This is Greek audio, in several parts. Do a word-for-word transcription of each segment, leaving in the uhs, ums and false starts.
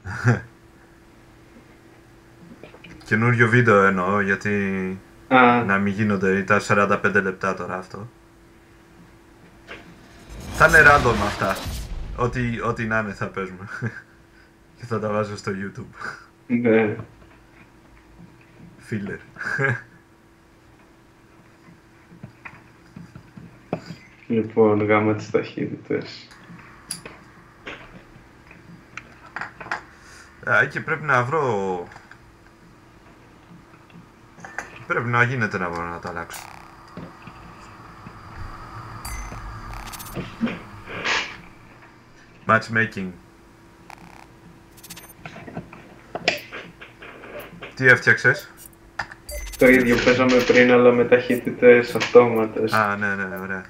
Καινούριο βίντεο εννοώ, γιατί Α, να μην γίνονται τα σαράντα πέντε λεπτά τώρα αυτό. Θα είναι random αυτά. Ό,τι, ό,τι να είναι θα παίζουμε. Και θα τα βάζω στο YouTube. ναι. Φίλερ. Λοιπόν, γάμα τις ταχύτητες. Α, εκεί πρέπει να βρω... Πρέπει να γίνεται να μπορώ να τα αλλάξω. Matchmaking. Τι έφτιαξες? Το ίδιο παίζαμε πριν, αλλά με ταχύτητες αυτόματες. Α, ναι, ναι, ωραία.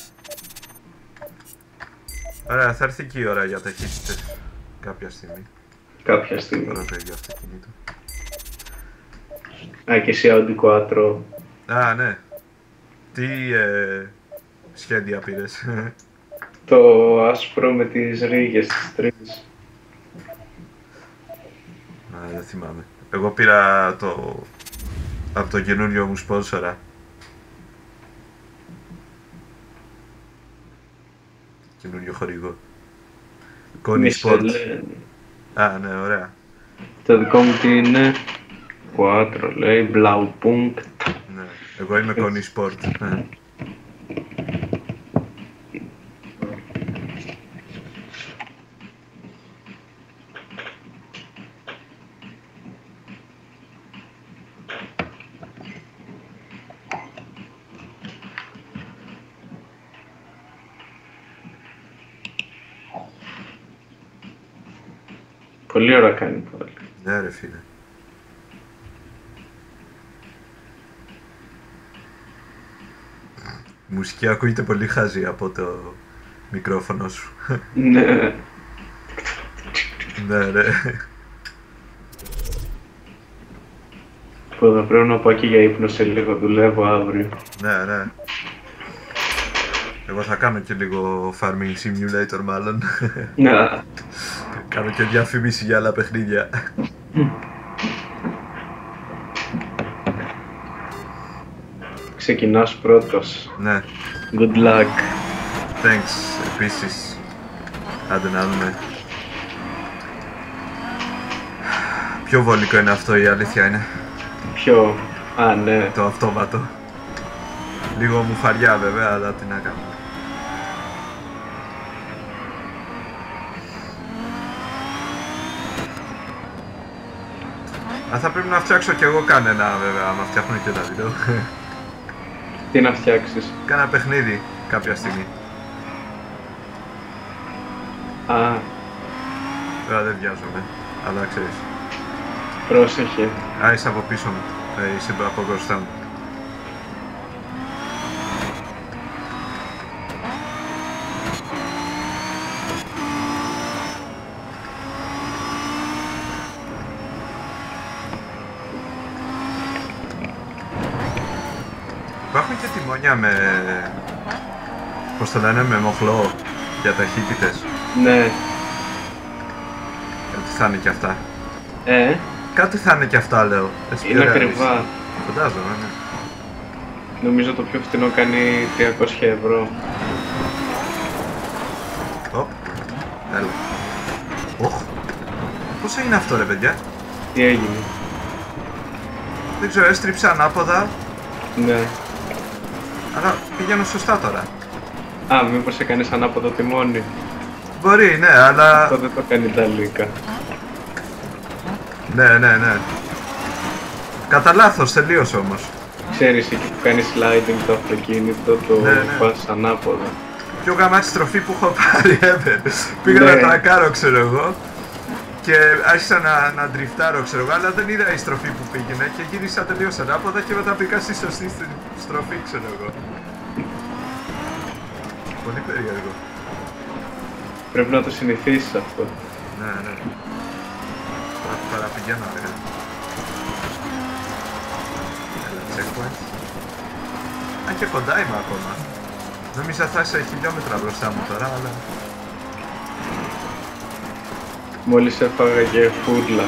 Ωραία, θα έρθει και η ώρα για ταχύτητες κάποια στιγμή. Κάποια στιγμή. Πρώτα για αυτοκίνητο. Α, και εσύ Audi Quattro. Α, ναι. Τι ε, σχέδια πήρες? Το άσπρο με τις ρίγες τις τρεις. Α, δεν θυμάμαι. Εγώ πήρα το... από το καινούριο μου σπόνσορα. Καινούριο χορηγό. Connie Sport. Michelin. Α, ναι, ωραία. Το δικό μου τι είναι? Quattro λέει, Blaupunkt. Ναι. Εγώ είμαι Connie Sport. Ναι. Πολύ ώρα κάνει πάλι. Ναι, ρε φίλε. Η μουσική ακούγεται πολύ χάζη από το μικρόφωνο σου. Ναι. Ναι, ρε. Που θα πρέπει να πάω και για ύπνο σε λίγο, δουλεύω αύριο. Ναι, ναι. Εγώ θα κάνω και λίγο Farming Simulator μάλλον. Να. Κάνω και διαφήμιση για άλλα παιχνίδια. Ξεκινάς πρώτος. Ναι, Good luck. thanks επίσης. Άντε να δούμε. Πιο βολικό είναι αυτό, η αλήθεια είναι. Ποιο? Α, ναι. Το αυτόματο. Λίγο μου φαριά βέβαια, αλλά τι να κάνω. Α, θα πρέπει να φτιάξω κι εγώ κανένα βέβαια, άμα φτιάχνω και τα βίντεο. Τι να φτιάξεις? Κάνα παιχνίδι κάποια στιγμή. Α, Τώρα δεν βιάζομαι, αλλά ξέρεις. πρόσεχε. Α, είσαι από πίσω μου. Ε, είσαι από μπροστά μου. Υπάρχουν και τιμόνια με... πώς το λένε, με μοχλό για ταχύτητες. Ναι. Κάτι θα είναι και αυτά. Ε, Κάτι θα είναι και αυτά, λέω. Έτσι είναι πιο ακριβά. realist. Φαντάζομαι, ναι. Νομίζω το πιο φθηνό κάνει τριακόσια ευρώ. Οπ. Έλα. Οχ. Πώς έγινε αυτό, ρε παιδιά? Τι έγινε? Δεν ξέρω, έστριψα ανάποδα, Ναι. αλλά πηγαίνω σωστά τώρα. Α, μήπως έκανες ανάποδο τιμόνι? Μπορεί, ναι, αλλά... Αυτό δεν το κάνει Ιταλίκα. Ναι, ναι, ναι. Κατά λάθος, τελείωσε όμως. Ξέρεις, εκεί που κάνει sliding το αυτοκίνητο, το Ναι, ναι. πας ανάποδα. Πιο γαμάτη στροφή που έχω πάρει ever. Πήγα Ναι. να τρακάρω, ξέρω εγώ. Και άρχισα να, να ντριφτάρω, ξέρω εγώ, αλλά δεν είδα η στροφή που πήγαινε και γύρισα τελείως ανάποδα και μετά πήγα στη σωστή στη- στροφή, ξέρω εγώ. Πολύ περίεργο. Πρέπει να το συνηθίσεις αυτό. Ναι, ναι. Παρα, παραπηγαίνω, ρε. Έλα, checkpoint. Α, και κοντά είμαι ακόμα. Νόμιζα θα είσαι χιλιόμετρα μπροστά μου τώρα, αλλά... Μόλις έφαγα και φούρλα.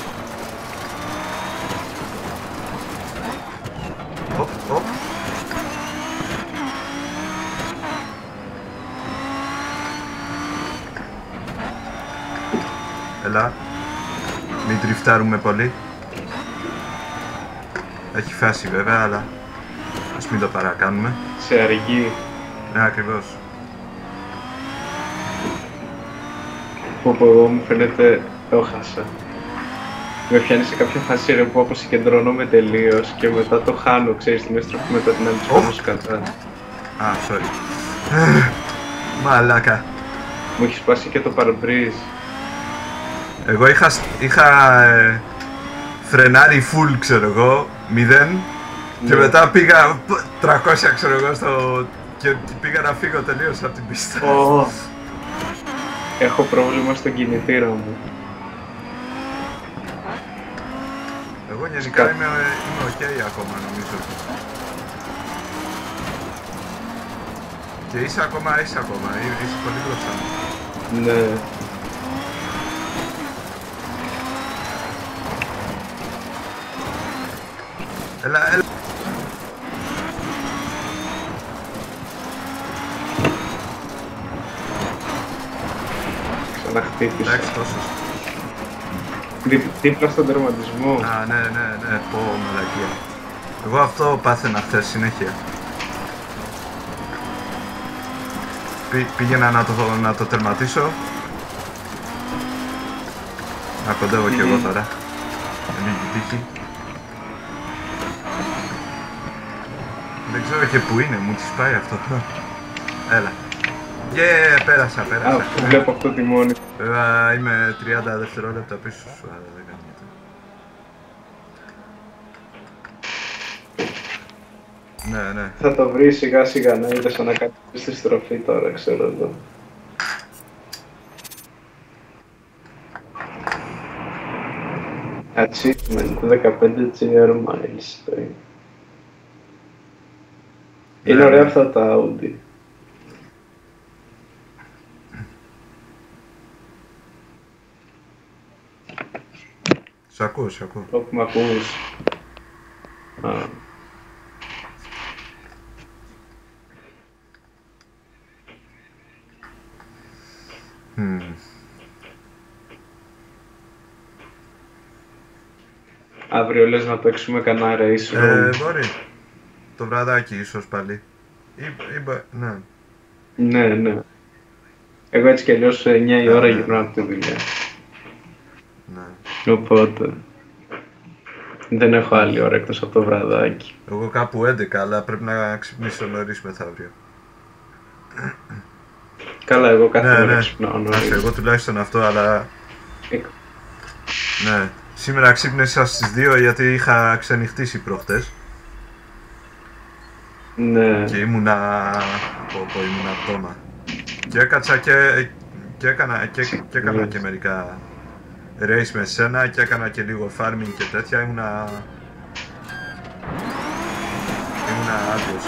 Οπ, οπ. Έλα. Μην τριφτάρουμε πολύ. Έχει φάση βέβαια, αλλά ας μην το παρακάνουμε. Σε αργεί. Ναι, ακριβώς. Που από εγώ μου φαίνεται το χάσα. Με πιάνει σε κάποια φάση ρε που αποσυκεντρώνομαι τελείως και μετά το χάνω, ξέρεις, τη μέστροφη μετά την άλλη oh. κατά. Α, sorry. Μαλάκα. Μου έχει σπάσει και το παρμπρίζ. Εγώ είχα, είχα ε, φρενάρει full, ξέρω εγώ, μηδέν ναι. Και μετά πήγα τριακόσια, ξέρω εγώ, στο... και πήγα να φύγω τελείως από την πίστα. Oh. Έχω πρόβλημα στον κινητήρα μου. Εγώ γενικά είμαι, είμαι ok ακόμα, νομίζω. Και είσαι ακόμα, είσαι ακόμα, είσαι πολύ μπροστά μου. Ναι. Έλα, έλα. Ξαναχτύπησε. Εντάξει, τόσος. Δίπλα στον τερματισμό. Α, ναι, ναι, ναι, πω μαλακία. Εγώ αυτό πάθαινα χθες συνέχεια. Πή, πήγαινα να το, να το τερματίσω. Να κοντεύω mm-hmm. κι εγώ τώρα. Λίγη τύχη. Δεν ξέρω και που είναι, μου τις πάει αυτό. Έλα. Yeah, πέρασα, πέρασα. Α, βλέπω αυτό τιμόνι. Βέβαια είμαι τριάντα δευτερόλεπτα πίσω σου, αλλά δεν κάνω τίποτα. Ναι, ναι. Θα το βρει σιγά σιγά να είδες να κάνεις στη στροφή τώρα, ξέρω εδώ. Achievement δεκαπέντε τζι αρ miles. Είναι ωραία αυτά τα Audi. Σ' ακούω, σ' ακούω. Όπου μ' ακούς. Α. Mm. Αύριο λες να παίξουμε κανένα race room. Ε, μπορεί. Το βραδάκι ίσως πάλι. Ή, ή, ναι. Ναι, ναι. Εγώ έτσι κι αλλιώς σε εννιά η ώρα ναι, γυρνάω από τη δουλειά. Ναι. Οπότε δεν έχω άλλη ώρα εκτός από το βραδάκι. Εγώ κάπου έντεκα, αλλά πρέπει να ξυπνήσω νωρίς μεθαύριο. Καλά, εγώ κάθε ναι, ώρα ναι. ξυπνάω νωρίς. Άχι, εγώ τουλάχιστον αυτό, αλλά... Εκ... Ναι. Σήμερα ξύπνησα στις δύο γιατί είχα ξενυχτήσει προχτές. Ναι. Και ήμουνα... πω πω ήμουνα πτώμα. Και έκατσα και... και έκανα και, και, έκανα και μερικά... race με σένα και έκανα και λίγο farming και τέτοια, ήμουνα... ήμουνα άδειος.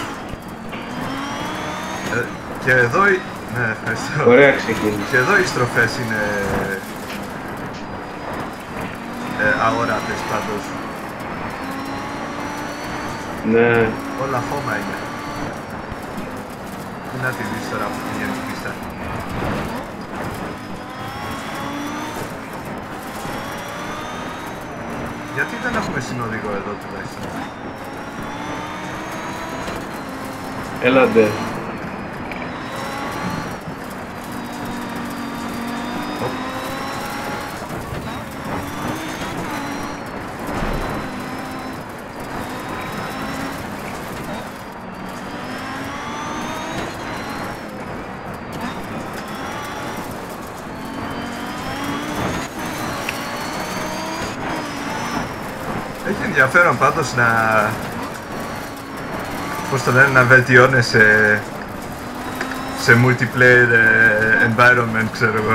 Ε, και εδώ... ναι, ευχαριστώ. Ωραία ξεκίνησε. Και εδώ οι στροφές είναι... Ε, αόρατες πάντως. Ναι. Όλα χώμα είναι. Πού να τη δεις τώρα που πηγαίνει η πίστα. Γιατί δεν έχουμε συνοδηγό εδώ τουλάχιστον. Έλαντε. Έχει ενδιαφέρον πάντως να... πώς το λένε, να βελτιώνεσαι σε multiplayer environment, ξέρω εγώ.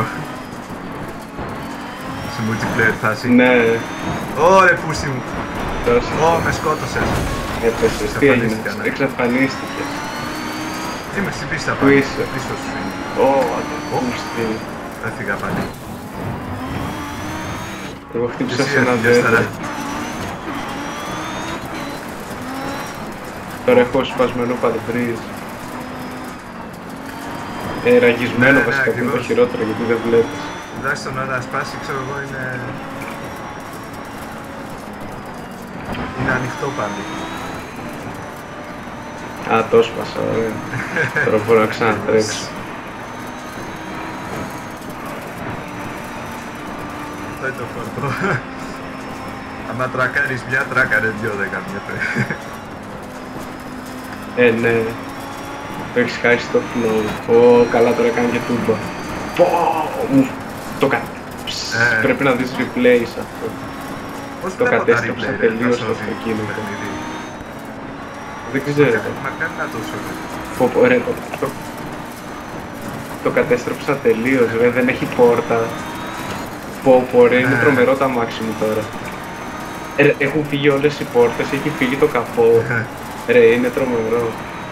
Σε multiplayer φάση. Ναι. Ωρε πούστη μου. Ω, με σκότωσες. Έπεσες, τι έγινες, εξαφανίστηκες. Είμαι στην πίστα πάλι, πίσω σου είναι. Ω, ανταπούστη. Έφυγα πάλι. Εγώ χτύπησα Εσύ σε ένα έφυγες δέντρο. τώρα. Τώρα έχω σπασμένο παρμπρίζ. Ε, ραγισμένο Ναι, ναι, βασικά, που είναι το ακριβώς. χειρότερο γιατί δεν βλέπεις. Τουλάχιστον ώρα σπάσει, ξέρω εγώ, είναι... είναι ανοιχτό πάλι. Α, το σπάσα, ωραία. Τώρα μπορώ να ξανατρέξω. Αυτό είναι το φόντο. Άμα τρακάρεις μια, τράκαρε δυο, δεν καμιέται. Ε, ναι. Το έχεις χάσει το flow. Ω, καλά, τώρα κάνει και τούμπα. Πω, μου, το κα... Ε. Πρέπει να δεις replay σε αυτό. Πώς Το βλέπω τα κατέστρεψα replay, ρε, τελείως θα το σώζει αυτοκίνητο. παιχνίδι. Δεν ξέρω. Μα κάνει να το σώζει. Πω, πω, ρε, το, το, το κατέστρεψα τελείως, ρε, δεν έχει πόρτα. Πω, πω, ρε, είναι Ε. τρομερό τα αμάξι μου τώρα. Ε, έχουν φύγει όλες οι πόρτες, έχει φύγει το καπό. Ρε, είναι τρομερό.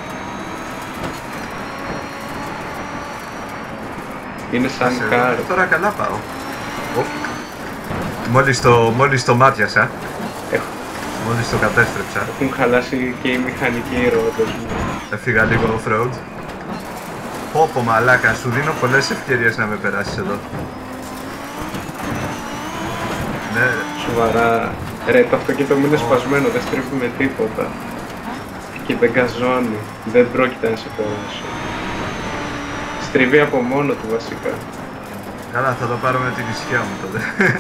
Είναι σαν Άσε, κάρ. τώρα καλά πάω. Οπ. Μόλις το, μόλις το μάτιασα, Έχω, μόλις το κατέστρεψα, έχουν χαλάσει και οι μηχανικοί ρόδες μου. έφυγα λίγο off-road. Πω πω μαλάκα, σου δίνω πολλές ευκαιρίες να με περάσεις εδώ. Ναι, Σοβαρά. Ρε, το αυτοκίνητο μου είναι σπασμένο, δεν στρίβει με τίποτα. Και δεν καζώνει. Δεν πρόκειται να σε περάσω. Στρίβει από μόνο του βασικά. καλά, θα το πάρω με την ησυχία μου τότε.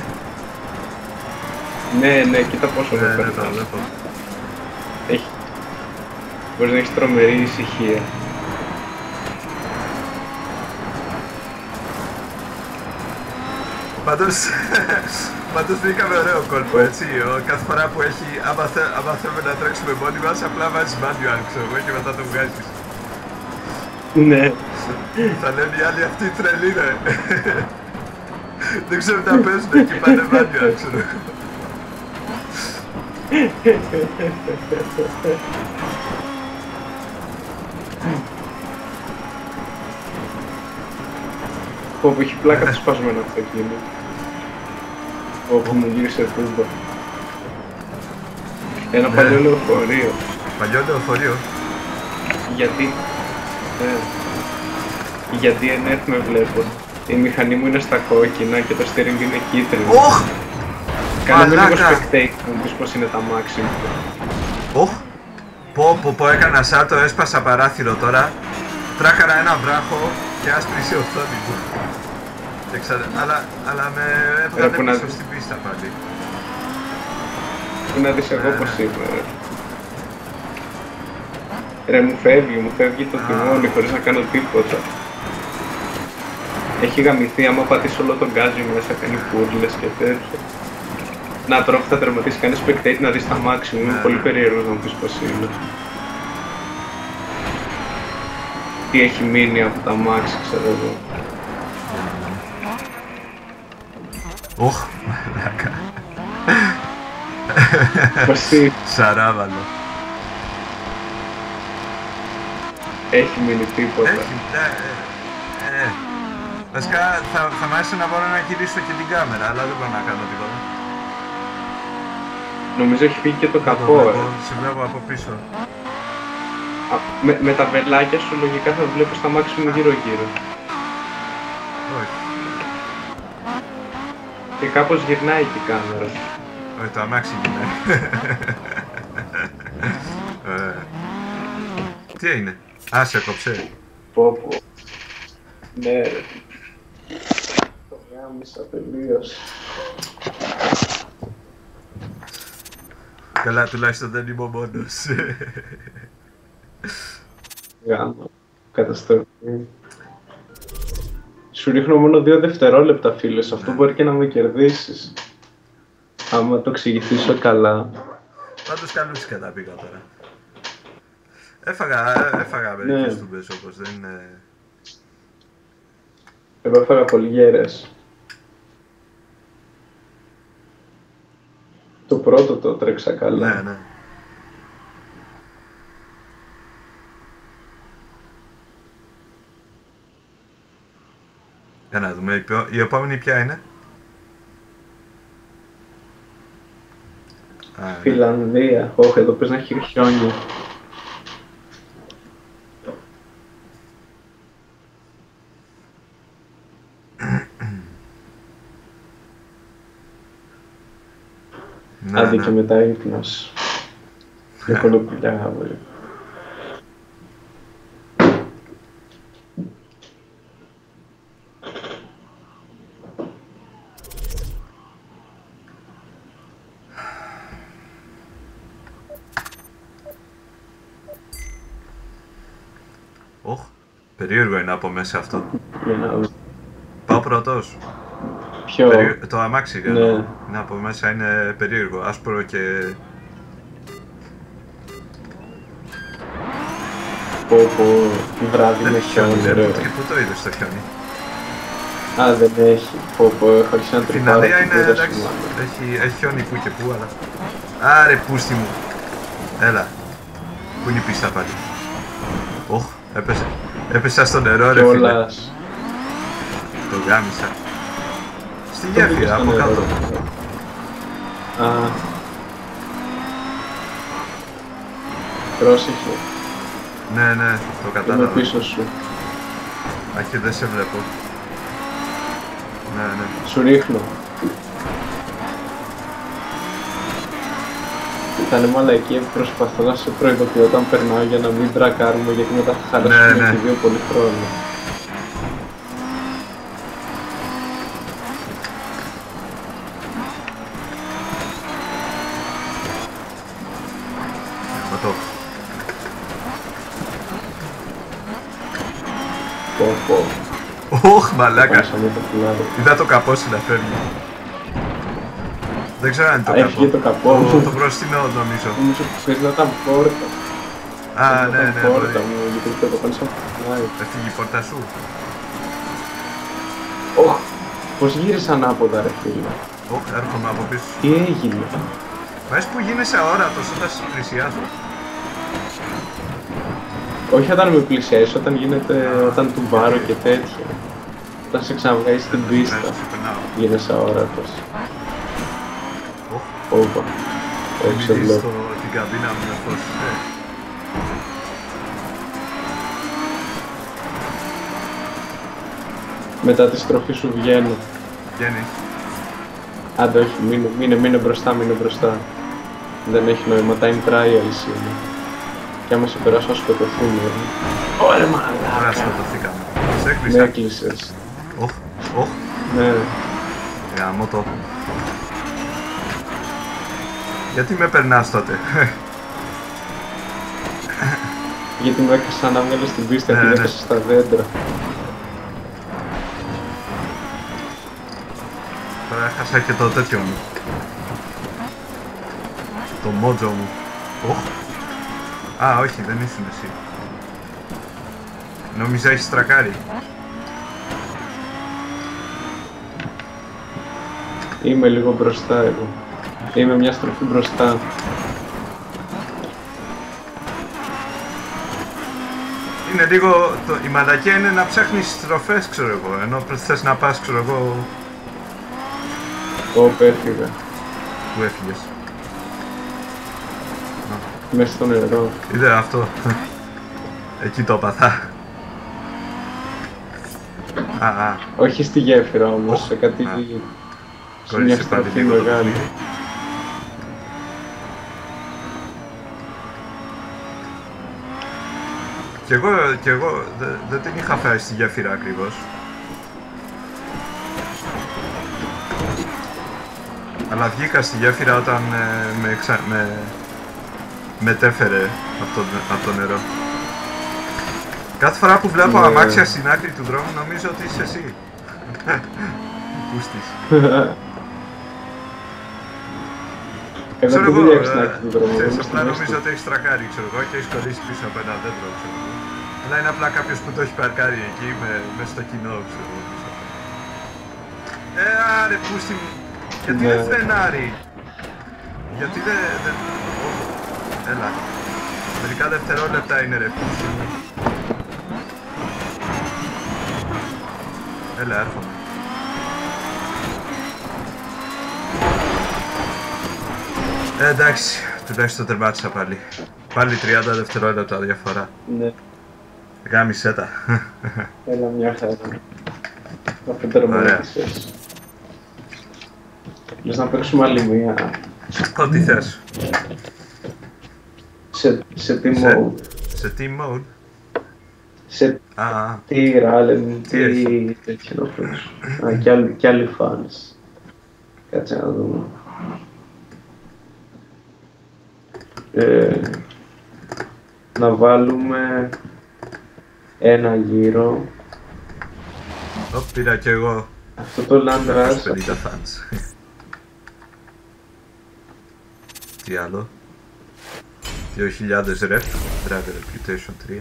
Ναι, ναι, κοίτα πόσο Ναι, δεν ναι, το περνάς. βλέπω. Έχει... Μπορείς να έχεις τρομερή ησυχία. Πάντως, πάντως βρήκαμε ωραίο κόλπο, έτσι. Ο, κάθε φορά που έχει, άμα, θε, άμα θέλουμε να τρέξουμε μόνοι μας, απλά βάζεις manual, ξέρω εγώ, και μετά το βγάζεις. Ναι. Θα λένε οι άλλοι αυτοί τρελοί, ρε. Δεν ξέρω τι να παίζουν και πάνε manual, ξέρω εγώ. Όπου έχει πλάκα το σπασμένο αυτοκίνητο. Όπου μου γύρισε τούμπα. Ένα Ναι. παλιό λεωφορείο. Παλιό λεωφορείο. Γιατί... Ε, γιατί ενέφ με βλέπω. Η μηχανή μου είναι στα κόκκινα και το steering είναι κίτρινο. Οχ! Κάνε με λίγο μαλάκα. spectate να μου πεις πως είναι τα μάξι μου. Οχ! Πω πω πω, έκανα σάτο, έσπασα παράθυρο τώρα. Τράκαρα ένα βράχο και άσπρισε η οθόνη μου. Και ξα- αλλά, αλλά με έβγαλε που να πίσω δεις. στην πίστα πάλι. Πού να δεις εγώ Ναι, πως ναι. είμαι, ρε. Ρε, μου φεύγει, μου φεύγει το Α. τιμόνι χωρίς να κάνω τίποτα. Έχει γαμηθεί, άμα πατήσω όλο τον γκάζι μέσα, κάνει φούρλες και τέτοια. Να τώρα που θα τερματίσει, κάνει spectate να δεις τα μάξι μου, είμαι Ναι, πολύ ναι. περίεργος να μου πεις πως είναι. Τι έχει μείνει από τα μάξι, ξέρω εγώ. Οχ, μαλάκα. Πως είναι, Σαράβαλο. έχει μείνει τίποτα. Έχει, ε, ε, ε. Βασικά θα, θα μ' άρεσε να μπορώ να γυρίσω και την κάμερα, αλλά δεν μπορώ να κάνω τίποτα. Νομίζω έχει φύγει και το Το καπό, βλέπω, ε. σε βλέπω από πίσω. Α, με, με τα βελάκια σου λογικά θα βλέπεις τα μάξι μου γύρω-γύρω. Όχι, Και κάπως γυρνάει και η κάμερα. όχι, το αμάξι γυρνάει. Ε, τι έγινε, α, σε κόψε. Πω πω. Ναι ρε. Το γάμισα τελείως. Καλά, τουλάχιστον δεν είμαι ο μόνος. Γάμο. Καταστροφή. Σου ρίχνω μόνο δύο δευτερόλεπτα, φίλε. Σε αυτό μπορεί και να με κερδίσεις. Άμα το εξηγηθήσω καλά. Πάντως καλούτσικα τα πήγα τώρα. Έφαγα, έφαγα μερικές Ναι. τούμπες όπως δεν είναι... Εγώ έφαγα πολύ γέρες. Το πρώτο το τρέξα καλά. Ναι, ναι. Για να δούμε, η πιο- η επόμενη ποια είναι. Φιλανδία. Όχι, εδώ πες να έχει χιόνι. Ναι, Άντε ναι. και μετά ύπνος. Και κολοπηλιά αύριο. Οχ, περίεργο είναι από μέσα αυτό. Για να δω. Πάω πρώτος. Ποιο? Περί... Το αμάξι Ναι. ναι. Ναι, από μέσα είναι περίεργο, άσπρο και... Πω πω, βράδυ με Δεν χιόνι, χιόνι, ωραίο. και πού το είδες το χιόνι. Α, δεν έχει. Πω πω, έχω αρχίσει να Στην τρυπάρω. Φιλανδία την είναι πούρα εντάξει, σου, έχει, έχει χιόνι που και που, αλλά... Άρε πούστη μου. Έλα. Πού είναι η πίστα πάλι. Οχ, έπεσε. Έπεσα στο νερό ρε φίλε. κιόλας. Το γάμισα. Στη Το πήγες γέφυρα, στο από νερό. κάτω. Α. Πρόσεχε, Ναι, ναι, το είμαι κατάλαβα. πίσω σου. Αχι, δεν σε βλέπω. Ναι, ναι. Σου ρίχνω. Ήταν μαλακή, προσπαθώ να σε προειδοποιώ όταν περνάω για να μην τρακάρουμε, γιατί μετά θα χαλάσουμε Ναι, ναι. και δύο πολύ χρόνο. Εγώ το. Πω πω, Οχ, μαλάκα. πάσαμε το φυλάδι. Είδα το καπόσι να φέρνει. Δεν ξέρω αν είναι το Α, έφυγε το καπό. καπό. Το, το μπροστινό νομίζω. Νομίζω που θες να ήταν πόρτα. Α, Θες να ναι, ήταν ναι, πόρτα μπορεί. μου, γιατί το το κάνεις από το φυλάδι. Έφυγε η πόρτα σου. Ωχ, πώς γύρισα ανάποδα ρε φίλε. Οχ, έρχομαι από πίσω. Τι έγινε. Βάζεις που γίνεσαι αόρατος όταν σε πλησιάζω. Όχι όταν με πλησιάζεις, όταν γίνεται, όταν του βάρω και τέτοια. Όταν σε ξαναβγάζει στην πίστα, Ναι, σε περνάω. γίνεσαι αόρατος. Οχ, Όπα, μην όχι σε δεις βλέπω. το- την καμπίνα μου να φως. Ε, Μετά τη στροφή σου βγαίνω. Βγαίνει. Άντε όχι, μείνε, μείνε, μείνε μπροστά, μείνε μπροστά. Δεν έχει νόημα, time trials είναι. Και άμα σε περάσω θα σκοτωθούμε. Ωραία Ωραία, μαλάκα. σκοτωθήκαμε. Σε Με έκλεισα. έκλεισες. Οχ, οχ, Ναι. γαμώ το. Γιατί με περνάς τότε. Γιατί με έκασα να βγάλω στην πίστα Ναι, και με ναι. έκασα στα δέντρα. Τώρα έχασα και το τέτοιο μου. Το μότζο μου. Οχ. Α, όχι, δεν ήσουν εσύ. Νόμιζα έχεις τρακάρει. Είμαι λίγο μπροστά εγώ. Είμαι μια στροφή μπροστά. Είναι λίγο, το, η μαλακία είναι να ψάχνεις στροφές, ξέρω εγώ, ενώ θες να πας, ξέρω εγώ, Όπου έφυγα. που έφυγες. Μέσα στο νερό. Είδε αυτό. Εκεί το έπαθα. Α, α, Όχι στη γέφυρα όμως, Οχ, σε κάτι... α. σε μια κόλλησε πάλι στροφή λίγο το μεγάλη. παιχνίδι. Κι εγώ, κι εγώ δε- δεν την είχα φάει στη γέφυρα ακριβώς. Αλλά βγήκα στη γέφυρα όταν ε, με, εξα... με μετέφερε από το, από το νερό. Κάθε φορά που βλέπω Ναι. αμάξια στην άκρη του δρόμου νομίζω ότι είσαι εσύ. Πούστης. Εγώ Ξέρω δεν εγώ, δουλεύω στην ε, άκρη του δρόμου. ξέρεις, είμαι στη απλά μέση νομίζω του. ότι έχεις τρακάρει, ξέρω εγώ, και έχεις κολλήσει πίσω από ένα δέντρο, ξέρω εγώ. Αλλά είναι απλά κάποιος που το έχει παρκάρει εκεί με, μέσα στο κοινό, ξέρω εγώ. πίσω. Ε, άρε, πούστη μου. Γιατί Ναι. δεν φρενάρει. Γιατί δεν... δεν... Ω, έλα. Μερικά δευτερόλεπτα είναι ρε πούστη μου. Έλα, έρχομαι. Ε, εντάξει, τουλάχιστον τερμάτισα πάλι. Πάλι τριάντα δευτερόλεπτα διαφορά. Ναι. Γάμισέ τα. Έλα μια χαρά. Αυτό τερμάτισες. Λες να παίξουμε άλλη μία. Ό,τι θες. Σε, σε τι Σε- mode. Σε team mode. Σε Α, α, τι ράλεν, Τι τι έχει? τέτοιο να παίξουμε. Α, κι άλλοι, κι άλλοι fans. Κάτσε να δούμε. Ε, να βάλουμε ένα γύρο. Ω, πήρα κι εγώ Αυτό το Land Rush, πενήντα fans. Τι άλλο. δύο χιλιάδες rep, Driver Reputation τρία.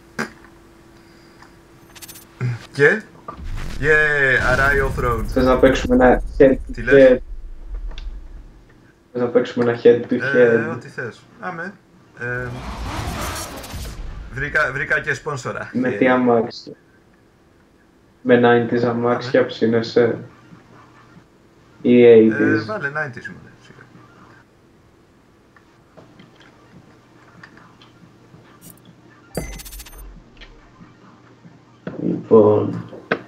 Και, yeah, αράει off-road. θες να παίξουμε ένα head Τι to λες? head. Θες να παίξουμε ένα head to Ε, head ό,τι θες. Άμε. Ε, βρήκα, βρήκα και σπόνσορα. με Ε, τι αμάξια. Με ενενήντα αμάξια ψήνεσαι ή ε, ογδόντα. βάλε ενενήντα μου, ναι, σιγά. Λοιπόν,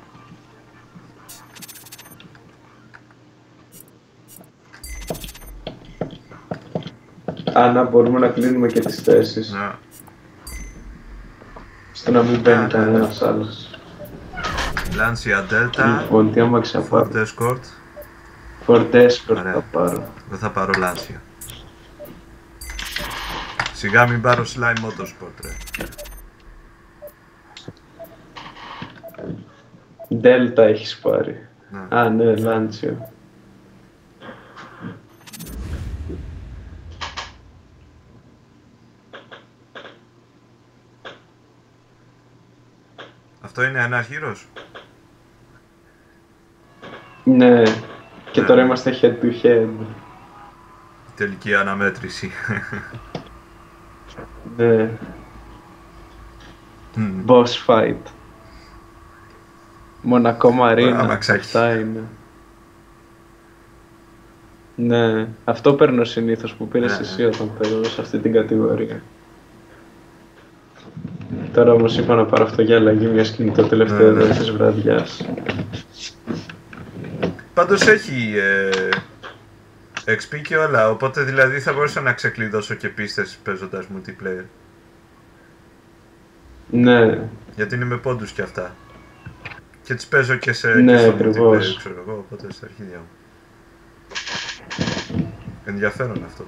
Άννα, μπορούμε να κλείνουμε και τις θέσεις, Να. ώστε να μην μπαίνει ναι, ναι. κανένας άλλος. Lancia Delta, Λοιπόν, τι αμάξια θα Ford πάρω. Escort. Ford Escort Ωραία. θα πάρω. Δεν θα πάρω Lancia. Σιγά μην πάρω Slime Motorsport, ρε. Delta έχεις πάρει. Ναι. Α, ναι, Lancia. Αυτό είναι ένα γύρος. Ναι, και Ναι. τώρα είμαστε head to head. Τελική αναμέτρηση. Ναι, Μμμ. boss fight. Μονακό Μαρίνα, αμαξάκι. αυτά είναι. Ναι, αυτό παίρνω συνήθως που πήρες Ναι, ναι. εσύ όταν παίζω σε αυτή την κατηγορία. Τώρα όμως είπα να πάρω αυτό για αλλαγή μιας και είναι το τελευταίο Ναι, ναι. ναι, της βραδιάς. Πάντως έχει ε, εξ πι και όλα, οπότε δηλαδή θα μπορούσα να ξεκλειδώσω και πίστες παίζοντας multiplayer. Ναι, Γιατί είναι με πόντους και αυτά. Και τις παίζω και σε Ναι, και στο ακριβώς. multiplayer, ξέρω εγώ, οπότε στα αρχίδια μου. Ενδιαφέρον αυτό.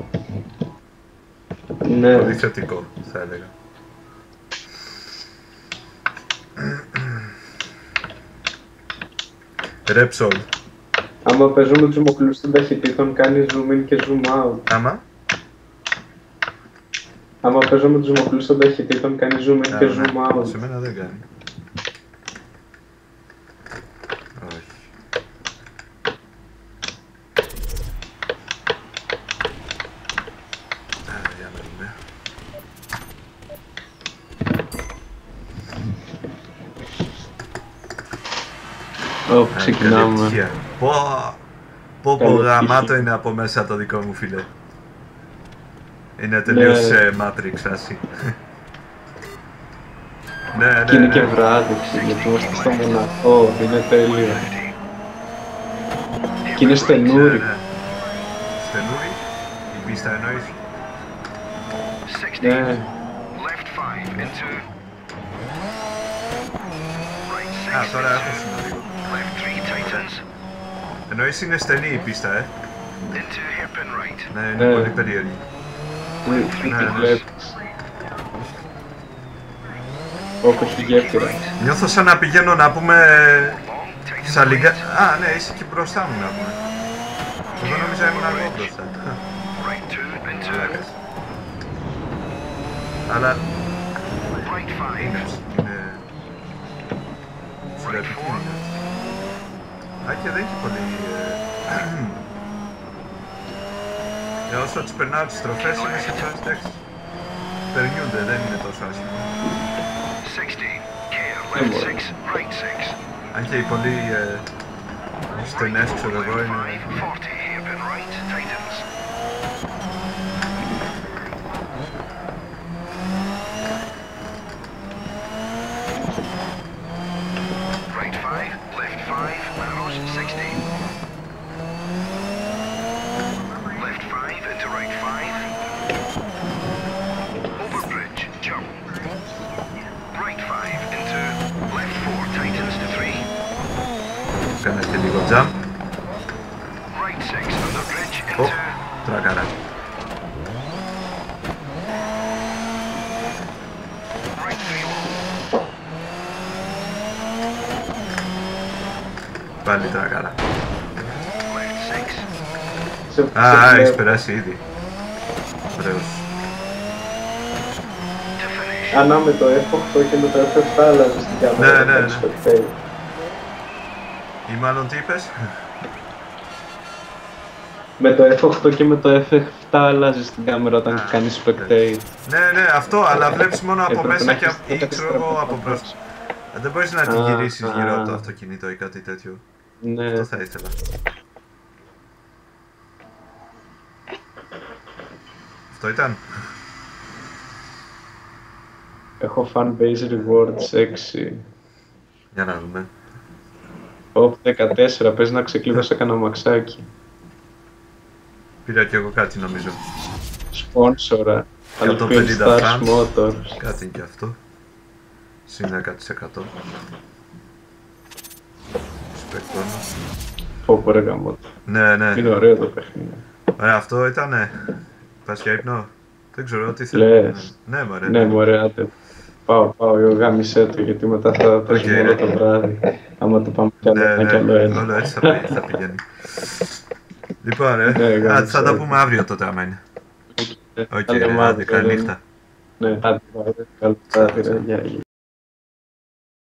ναι. Πολύ θετικό, θα έλεγα. Repsol. Άμα παίζω με τους μοχλούς των ταχυτήτων κάνει zoom in και zoom out. Άμα. Άμα παίζω με τους μοχλούς των ταχυτήτων κάνει zoom in Α, και ναι. zoom out. Σε μένα δεν κάνει. Όχι. Α, για να δούμε. Ω, Α, καλή ξεκινάμε. επιτυχία. Πω, πω, πω Καλή γαμάτο επιτυχία. είναι από μέσα το δικό μου φίλε. Είναι τελείως Ναι. ε, Matrix φάση. Ναι, ναι, Και είναι και ναι. βράδυ, γιατί είμαστε στο Μονακό, είναι τέλειο. Και είναι στενούρι. Ναι, ναι. Στενούρι, η πίστα εννοείς. Ναι, Left five into right Α, six, τώρα έχω συνοδείο. left three tightens Εννοείς είναι στενή η πίστα, ε. into hairpin right. Ναι, είναι Ναι. πολύ περίεργη. δεν Ναι, τη ναι. βλέπεις. Όπου έχει γέφυρα. Νιώθω σαν να πηγαίνω να πούμε Long tightens στα λίγα... right, Α, ναι, είσαι και μπροστά μου να πούμε. Εγώ νόμιζα ήμουν εγώ μπροστά. right two into Μαλάκας. Αλλά right five. είναι... είναι... Φυλατική είναι. Α, και δεν έχει πολύ... ε, Για όσο τις περνάω τις στροφές είναι σε φάση εντάξει. Περνιούνται, δεν είναι τόσο άσχημο. sixty, care left six, right six. Αν και οι πολύ ε, στενές, ξέρω εγώ, Left είναι... five, forty, hairpin right tightens. Jump. Right six on the bridge Ω, into τρακάρα. right three more. Πάλι τρακάρα. Left six. Σε- Α, σε α, έχεις βλέπω. περάσει ήδη. Ωραίος. To finish. Ανά με το εφ οκτώ και με το εφ επτά αλλάζεις την κάμερα. Ναι, να ναι, κάνεις ναι. spectate. Ή μάλλον τι είπες? Με το εφ οκτώ και με το εφ επτά αλλάζεις την κάμερα όταν Α, κάνεις spectate. Ναι, ναι, αυτό, αλλά βλέπεις μόνο από Έπρεπε μέσα να και έχεις από, ή κάτι ξέρω εγώ στραβό από από μπρος. μπρος. Δεν μπορείς να την Α, γυρίσεις γύρω από το α. αυτοκίνητο ή κάτι τέτοιο. Ναι. Αυτό θα ήθελα. Αυτό ήταν. Έχω fanbase rewards έξι. Για να δούμε. Οπ δεκατέσσερα, πες να ξεκλείδωσα κανένα μαξάκι. Πήρα κι εγώ κάτι νομίζω. Σπόνσορα. εκατόν Alpine πενήντα Stars fans. Motors. Κάτι είναι κι αυτό. Συν δέκα τοις εκατό. Σπεκτόνο. Πω πω ρε γαμώτο. Ναι, ναι. Είναι ωραίο το παιχνίδι. Ωραία, αυτό ήτανε. Πας για ύπνο. Δεν ξέρω τι Λες. θέλεις. Ναι, μωρέ. Ναι μωρέ, άντε. Πάω, πάω, εγώ γάμισέ το γιατί μετά θα παίζουμε Οκ, όλο ρε. το βράδυ. Άμα το πάμε κι άλλο Ναι, ένα κι άλλο ναι, ένα. όλο έτσι θα, πη- θα πηγαίνει. Λοιπόν, ρε, Ναι, α, γάμισε, θα τα ρε. πούμε αύριο τότε άμα είναι. Οκ, Τα λέμε ρε, άντε, αύριο, καλή ρε. νύχτα. Ναι, άντε, άντε, καλό βράδυ, ρε, γεια, γεια.